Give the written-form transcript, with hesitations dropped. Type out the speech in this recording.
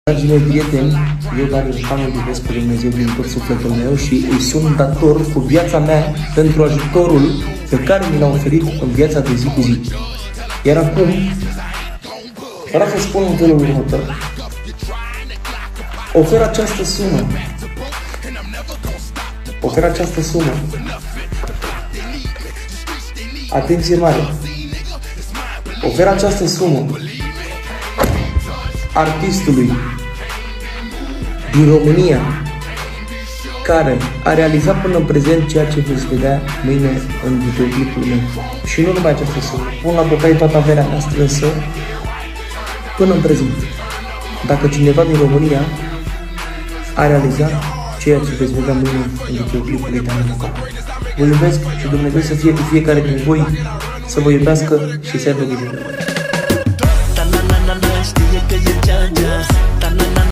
Dragii mei prieteni, eu care îl iubesc pe Dumnezeu din tot sufletul meu și îi sunt dator cu viața mea pentru ajutorul pe care mi l-a oferit în viața de zi cu zi. Iar acum, vreau să spun în felul următor. Ofer această sumă. Ofer această sumă. Atenție mare. Ofer această sumă artistului din România care a realizat până în prezent ceea ce veți vedea mâine în videoclipul meu. Și nu numai această sumă. Pun la bocai toată averea mea strânsă până în prezent. Dacă cineva din România a realizat ceea ce veți vedea mâine în videoclipul lui Dan Luca. Vă iubesc și Dumnezeu să fie cu fiecare din voi, să vă iubească și să aibă grijă.